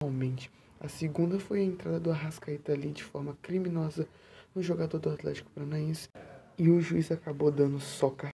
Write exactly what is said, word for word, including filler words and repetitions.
Realmente. A segunda foi a entrada do Arrascaeta ali de forma criminosa no jogador do Atlético Paranaense. E o juiz acabou dando só cartão.